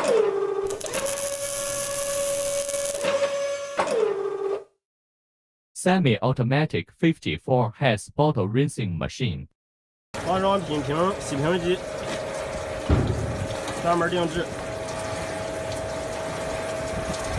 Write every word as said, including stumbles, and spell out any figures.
Semi-automatic fifty-four heads bottle rinsing machine. 化妆品瓶洗瓶机，专门定制。